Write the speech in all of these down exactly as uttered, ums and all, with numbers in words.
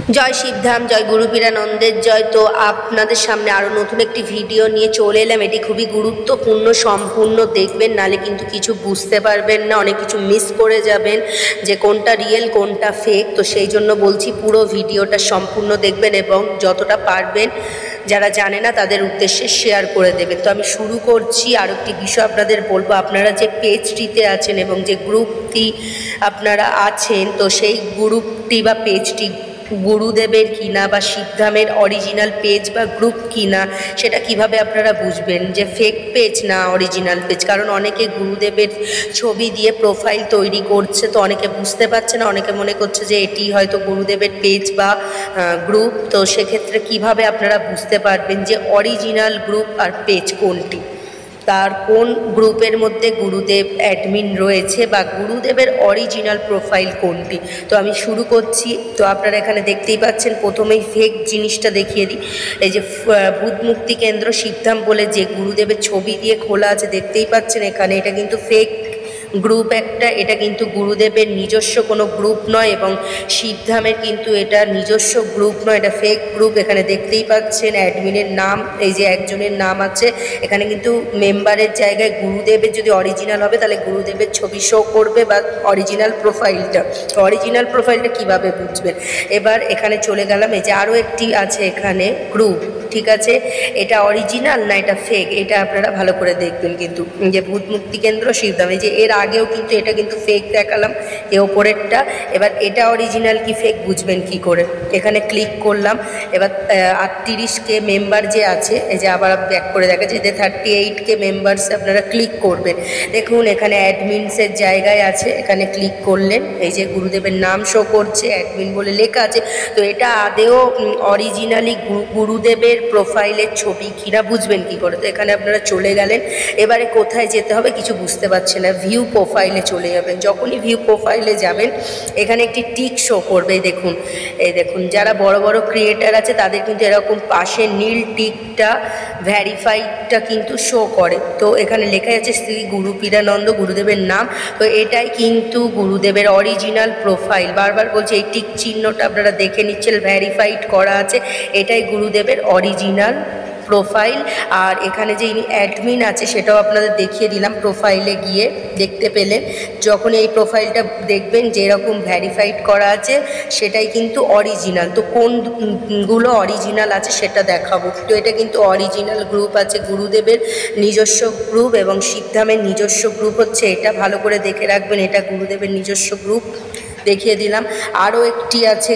জয় শিবধাম, জয় গুরুপীরানন্দের জয়। তো আপনাদের সামনে আরও নতুন একটি ভিডিও নিয়ে চলে এলাম। এটি খুবই গুরুত্বপূর্ণ, সম্পূর্ণ দেখবেন, নালে কিন্তু কিছু বুঝতে পারবেন না, অনেক কিছু মিস করে যাবেন যে কোনটা রিয়েল কোনটা ফেক। তো সেই জন্য বলছি পুরো ভিডিওটা সম্পূর্ণ দেখবেন এবং যতটা পারবেন যারা জানে না তাদের উদ্দেশ্যে শেয়ার করে দেবেন। তো আমি শুরু করছি। আর একটি বিষয় আপনাদের বলবো, আপনারা যে পেজটিতে আছেন এবং যে গ্রুপটি আপনারা আছেন, তো সেই গ্রুপটি বা পেজটি গুরুদেবের কিনা বা শিবধামের অরিজিনাল পেজ বা গ্রুপ কিনা, সেটা কিভাবে আপনারা বুঝবেন যে ফেক পেজ না অরিজিনাল পেজ? কারণ অনেকে গুরুদেবের ছবি দিয়ে প্রোফাইল তৈরি করছে, তো অনেকে বুঝতে পারছে না, অনেকে মনে করছে যে এটি হয়তো গুরুদেবের পেজ বা গ্রুপ। তো সেক্ষেত্রে কিভাবে আপনারা বুঝতে পারবেন যে অরিজিনাল গ্রুপ আর পেজ কোনটি, তার কোন গ্রুপের মধ্যে গুরুদেব অ্যাডমিন রয়েছে বা গুরুদেবের অরিজিনাল প্রোফাইল কোনটি? তো আমি শুরু করছি। তো আপনারা এখানে দেখতেই পাচ্ছেন, প্রথমেই ফেক জিনিসটা দেখিয়ে দিই। এই যে ভূত মুক্তি কেন্দ্র শিবধাম বলে যে গুরুদেবের ছবি দিয়ে খোলা আছে, দেখতেই পাচ্ছেন এখানে, এটা কিন্তু ফেক গ্রুপ একটা। এটা কিন্তু গুরুদেবের নিজস্ব কোনো গ্রুপ নয় এবং শিবধামের কিন্তু এটা নিজস্ব গ্রুপ নয়, এটা ফেক গ্রুপ। এখানে দেখতেই পাচ্ছেন অ্যাডমিনের নাম, এই যে একজনের নাম আছে এখানে, কিন্তু মেম্বারের জায়গায় গুরুদেবের যদি অরিজিনাল হবে তাহলে গুরুদেবের ছবি শো করবে বা অরিজিনাল প্রোফাইলটা। অরিজিনাল প্রোফাইলটা কিভাবে বুঝবেন? এবার এখানে চলে গেলাম, এই যে আরও একটি আছে এখানে গ্রুপ, ঠিক আছে, এটা অরিজিনাল না এটা ফেক, এটা আপনারা ভালো করে দেখবেন। কিন্তু যে ভূত মুক্তি কেন্দ্র শিবধাম, এই যে এর আগেও কিন্তু এটা কিন্তু ফেক দেখালাম, এ ওপরেরটা। এবার এটা অরিজিনাল কি ফেক বুঝবেন কি করে? এখানে ক্লিক করলাম। এবার আটত্রিশ কে মেম্বার যে আছে, এই যে আবার ব্যাক করে দেখা যায় যে থার্টি এইট কে মেম্বার্সে আপনারা ক্লিক করবেন। দেখুন এখানে অ্যাডমিনসের জায়গায় আছে, এখানে ক্লিক করলেন, এই যে গুরুদেবের নাম শো করছে, অ্যাডমিন বলে লেখা আছে। তো এটা আদেও অরিজিনালি গুরুদেবের প্রোফাইলের ছবি কিনা বুঝবেন কি করে? তো এখানে আপনারা চলে গেলেন। এবারে কোথায় যেতে হবে কিছু বুঝতে পারছেন না, ভিউ প্রোফাইলে চলে যাবেন। যখনই ভিউ প্রোফাইলে যাবেন এখানে একটি টিক শো করবে, দেখুন, এই দেখুন যারা বড় বড় ক্রিয়েটার আছে তাদের কিন্তু এরকম পাশে নীল টিকটা ভ্যারিফাইডটা কিন্তু শো করে। তো এখানে লেখা আছে শ্রী গুরুপীরানন্দ, গুরুদেবের নাম। তো এটাই কিন্তু গুরুদেবের অরিজিনাল প্রোফাইল। বারবার বলছি এই টিক চিহ্নটা আপনারা দেখে নিচ্ছেন, ভ্যারিফাইড করা আছে, এটাই গুরুদেবের অরিজিনাল প্রোফাইল। আর এখানে যে ইনি অ্যাডমিন আছে সেটাও আপনাদের দেখিয়ে দিলাম, প্রোফাইলে গিয়ে দেখতে পেলেন। যখন এই প্রোফাইলটা দেখবেন যে এরকম ভ্যারিফাইড করা আছে সেটাই কিন্তু অরিজিনাল। তো কোনগুলো অরিজিনাল আছে সেটা দেখাবো। তো এটা কিন্তু অরিজিনাল গ্রুপ আছে, গুরুদেবের নিজস্ব গ্রুপ এবং শিবধামের নিজস্ব গ্রুপ হচ্ছে এটা, ভালো করে দেখে রাখবেন, এটা গুরুদেবের নিজস্ব গ্রুপ দেখিয়ে দিলাম। আরও একটি আছে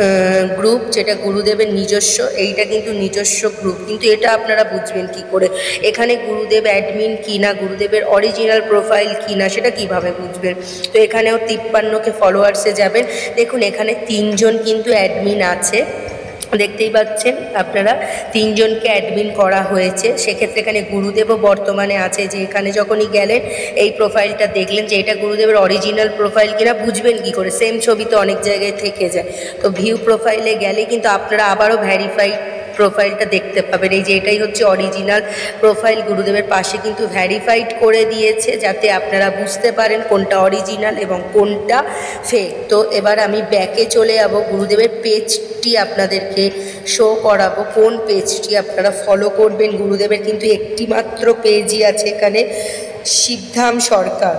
গ্রুপ যেটা গুরুদেবের নিজস্ব, এইটা কিন্তু নিজস্ব গ্রুপ, কিন্তু এটা আপনারা বুঝবেন কি করে? এখানে গুরুদেব অ্যাডমিন কি না, গুরুদেবের অরিজিনাল প্রোফাইল কি না, সেটা কিভাবে বুঝবেন? তো এখানেও তিপ্পান্নকে ফলোয়ার্সে যাবেন। দেখুন এখানে তিনজন কিন্তু অ্যাডমিন আছে, দেখতেই পাচ্ছেন আপনারা, তিনজনকে অ্যাডমিন করা হয়েছে। সেক্ষেত্রে এখানে গুরুদেবও বর্তমানে আছে। যে এখানে যখনই গেলেন এই প্রোফাইলটা দেখলেন যে এটা গুরুদেবের অরিজিনাল প্রোফাইল কিনা বুঝবেন কি করে? সেম ছবি তো অনেক জায়গায় থেকে যায়। তো ভিউ প্রোফাইলে গেলে কিন্তু আপনারা আবারও ভ্যারিফাইড প্রোফাইলটা দেখতে পাবেন। এই যে এটাই হচ্ছে অরিজিনাল প্রোফাইল, গুরুদেবের পাশে কিন্তু ভ্যারিফাইড করে দিয়েছে যাতে আপনারা বুঝতে পারেন কোনটা অরিজিনাল এবং কোনটা ফেক। তো এবার আমি ব্যাকে চলে যাব, গুরুদেবের পেজটি আপনাদেরকে শো করাবো, কোন পেজটি আপনারা ফলো করবেন। গুরুদেবের কিন্তু একটি মাত্র পেজই আছে এখানে, শিবধাম সরকার,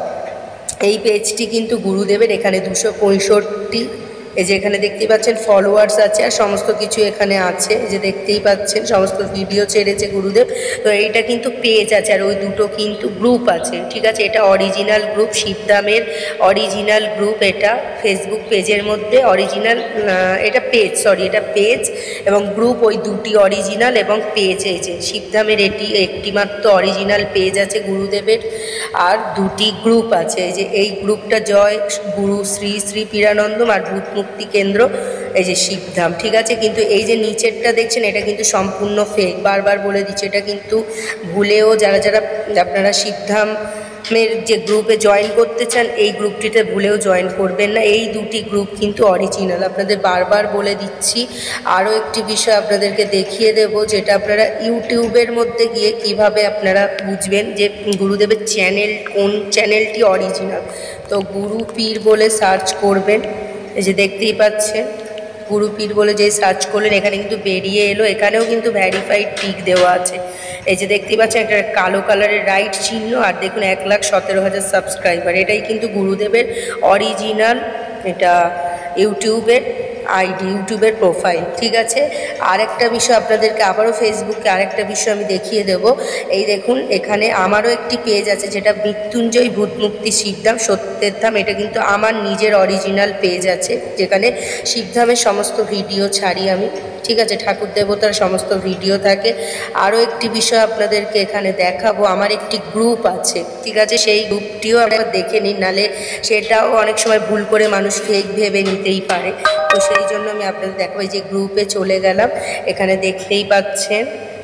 এই পেজটি কিন্তু গুরুদেবের। এখানে দুশো পঁয়ষট্টি এই যে এখানে দেখতেই পাচ্ছেন ফলোয়ার্স আছে আর সমস্ত কিছু এখানে আছে, যে দেখতেই পাচ্ছেন সমস্ত ভিডিও ছেড়েছে গুরুদেব। তো এইটা কিন্তু পেজ আছে আর ওই দুটো কিন্তু গ্রুপ আছে, ঠিক আছে। এটা অরিজিনাল গ্রুপ, শিবধামের অরিজিনাল গ্রুপ, এটা ফেসবুক পেজের মধ্যে অরিজিনাল, এটা পেজ, সরি এটা পেজ এবং গ্রুপ ওই দুটি অরিজিনাল এবং পেজ। এই যে শিবধামের এটি একটি মাত্র অরিজিনাল পেজ আছে গুরুদেবের, আর দুটি গ্রুপ আছে। এই যে এই গ্রুপটা জয় গুরু শ্রী শ্রী পীরানন্দম আর ভূত মুক্তি কেন্দ্র, এই যে শিবধাম, ঠিক আছে। কিন্তু এই যে নিচেরটা দেখছেন এটা কিন্তু সম্পূর্ণ ফেক, বারবার বলে দিচ্ছে। এটা কিন্তু ভুলেও যারা যারা আপনারা শিবধামের যে গ্রুপে জয়েন করতে চান এই গ্রুপটিতে ভুলেও জয়েন করবেন না, এই দুটি গ্রুপ কিন্তু অরিজিনাল, আপনাদের বারবার বলে দিচ্ছি। আরও একটি বিষয় আপনাদেরকে দেখিয়ে দেব, যেটা আপনারা ইউটিউবের মধ্যে গিয়ে কিভাবে আপনারা বুঝবেন যে গুরুদেবের চ্যানেল কোন চ্যানেলটি অরিজিনাল। তো গুরু পীর বলে সার্চ করবেন, এই যে দেখতেই পাচ্ছেন গুরুপীর বলে যেই সার্চ করলেন এখানে কিন্তু বেরিয়ে এলো। এখানেও কিন্তু ভ্যারিফাইড টিক দেওয়া আছে। এই যে দেখতে পাচ্ছেন একটা কালো কালারের রাইট চিহ্ন, আর দেখুন এক লাখ সতেরো হাজার সাবস্ক্রাইবার। এটাই কিন্তু গুরুদেবের অরিজিনাল এটা ইউটিউবের আইডি, ইউটিউবের প্রোফাইল। ঠিক আছে, আরেকটা বিষয় আপনাদেরকে আবারও ফেসবুকে আরেকটা বিষয় আমি দেখিয়ে দেব। এই দেখুন এখানে আমারও একটি পেজ আছে যেটা মৃত্যুঞ্জয় ভূতমুক্তি শিবধাম সত্যের ধাম। এটা কিন্তু আমার নিজের অরিজিনাল পেজ আছে, যেখানে শিবধামের সমস্ত ভিডিও ছাড়ি আমি। ঠিক আছে, ঠাকুর দেবতার সমস্ত ভিডিও থাকে। আরও একটি বিষয় আপনাদেরকে এখানে দেখাবো, আমার একটি গ্রুপ আছে। ঠিক আছে, সেই গ্রুপটিও আপনারা দেখে নিন, নালে সেটাও অনেক সময় ভুল করে মানুষ ফেক ভেবে নিতেই পারে। তো সেই জন্য আমি আপনাদের দেখাবো। এই যে গ্রুপে চলে গেলাম, এখানে দেখতেই পাচ্ছেন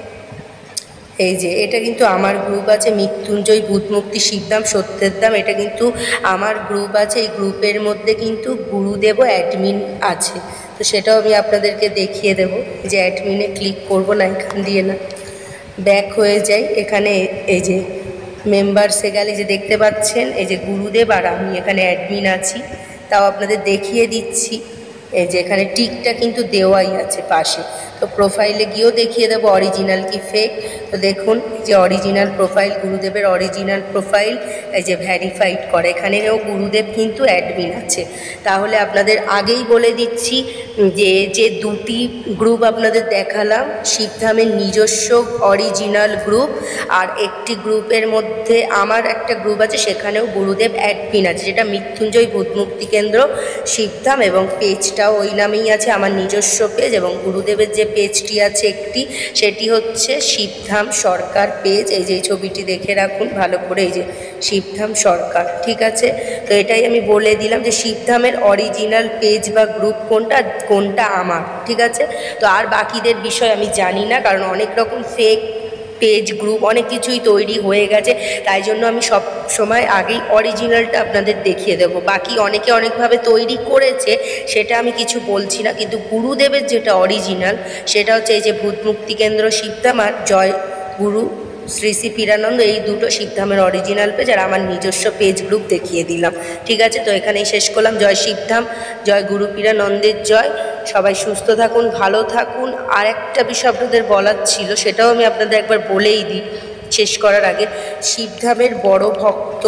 এই যে এটা কিন্তু আমার গ্রুপ আছে মৃত্যুঞ্জয় ভূতমুক্তি শিবধাম সত্যের ধাম। এটা কিন্তু আমার গ্রুপ আছে। এই গ্রুপের মধ্যে কিন্তু গুরুদেবও অ্যাডমিন আছে। তো সেটাও আমি আপনাদেরকে দেখিয়ে দেব। যে অ্যাডমিনে ক্লিক করব না, এখান দিয়ে না ব্যাক হয়ে যাই। এখানে এই যে মেম্বার্সে গেলে যে দেখতে পাচ্ছেন এই যে গুরুদেব আর আমি এখানে অ্যাডমিন আছি। তাও আপনাদের দেখিয়ে দিচ্ছি। এই যে এখানে টিকটা কিন্তু দেওয়াই আছে পাশে। তো প্রোফাইলে গিয়েও দেখিয়ে দেবো অরিজিনাল কি ফেক। তো দেখুন যে অরিজিনাল প্রোফাইল, গুরুদেবের অরিজিনাল প্রোফাইল, এই যে ভ্যারিফাইড করে, এখানেও গুরুদেব কিন্তু অ্যাডমিন আছে। তাহলে আপনাদের আগেই বলে দিচ্ছি যে যে দুটি গ্রুপ আপনাদের দেখালাম, শিবধামের নিজস্ব অরিজিনাল গ্রুপ, আর একটি গ্রুপের মধ্যে আমার একটা গ্রুপ আছে, সেখানেও গুরুদেব অ্যাডমিন আছে, যেটা মৃত্যুঞ্জয় ভূতমুক্তি কেন্দ্র শিবধাম, এবং পেজটাও ওই নামেই আছে, আমার নিজস্ব পেজ। এবং গুরুদেবের যে পেজটি আছে একটি, সেটি হচ্ছে শিবধাম সরকার পেজ। এই যে ছবিটি দেখে রাখুন ভালো করে, এই যে শিবধাম সরকার। ঠিক আছে, তো এটাই আমি বলে দিলাম যে শিবধামের অরিজিনাল পেজ বা গ্রুপ কোনটা, কোনটা আমার। ঠিক আছে, তো আর বাকিদের বিষয় আমি জানি না, কারণ অনেক রকম ফেক পেজ গ্রুপ অনেক কিছুই তৈরি হয়ে গেছে। তাই জন্য আমি সব সময় আগেই অরিজিনালটা আপনাদের দেখিয়ে দেবো। বাকি অনেকে অনেকভাবে তৈরি করেছে, সেটা আমি কিছু বলছি না, কিন্তু গুরুদেবের যেটা অরিজিনাল সেটা হচ্ছে এই যে ভূতমুক্তি কেন্দ্র শিবধাম আর জয় গুরু শ্রী শ্রী পীরানন্দ, এই দুটো শিবধামের অরিজিনাল পেজ, আর আমার নিজস্ব পেজ গ্রুপ দেখিয়ে দিলাম। ঠিক আছে, তো এখানেই শেষ করলাম। জয় শিবধাম, জয় গুরু পীরানন্দের জয়। সবাই সুস্থ থাকুন, ভালো থাকুন। আর একটা বিষয় আপনাদের বলার ছিল, সেটাও আমি আপনাদের একবার বলেই দিই শেষ করার আগে। শিবধামের বড় ভক্ত,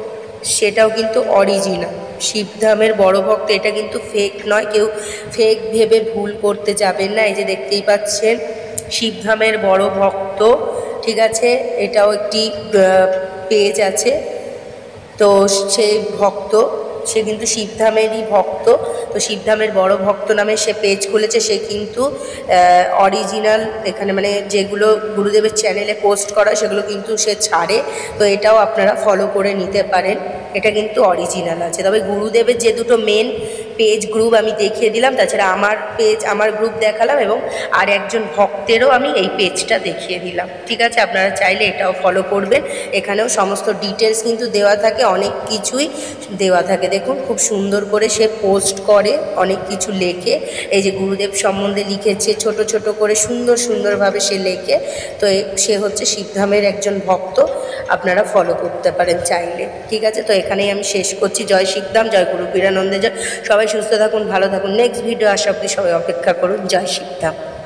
সেটাও কিন্তু অরিজিনাল। শিবধামের বড় ভক্ত, এটা কিন্তু ফেক নয়, কেউ ফেক ভেবে ভুল করতে যাবেন না। এই যে দেখতেই পাচ্ছেন শিবধামের বড় ভক্ত। ঠিক আছে, এটাও একটি পেজ আছে। তো সেই ভক্ত, সে কিন্তু শিবধামেরই ভক্ত। তো শিবধামের বড় ভক্ত নামে সে পেজ খুলেছে। সে কিন্তু অরিজিনাল এখানে মানে যেগুলো গুরুদেবের চ্যানেলে পোস্ট করা সেগুলো কিন্তু সে ছাড়ে। তো এটাও আপনারা ফলো করে নিতে পারেন, এটা কিন্তু অরিজিনাল আছে। তবে গুরুদেবের যে দুটো মেন পেজ গ্রুপ আমি দেখিয়ে দিলাম, তাছাড়া আমার পেজ আমার গ্রুপ দেখালাম, এবং আর একজন ভক্তেরও আমি এই পেজটা দেখিয়ে দিলাম। ঠিক আছে, আপনারা চাইলে এটাও ফলো করবেন। এখানেও সমস্ত ডিটেলস কিন্তু দেওয়া থাকে, অনেক কিছুই দেওয়া থাকে। দেখুন খুব সুন্দর করে সে পোস্ট করে, অনেক কিছু লেখে। এই যে গুরুদেব সম্বন্ধে লিখেছে ছোট ছোট করে, সুন্দর সুন্দরভাবে সে লেখে। তো সে হচ্ছে শিবধামের একজন ভক্ত, আপনারা ফলো করতে পারেন চাইলে। ঠিক আছে, তো এখানেই আমি শেষ করছি। জয় শিবধাম, জয় গুরু পীরানন্দে জয়। সবাই সুস্থ থাকুন, ভালো থাকুন। নেক্সট ভিডিও আসা অবধি সবাই অপেক্ষা করুন। জয় শিবধাম।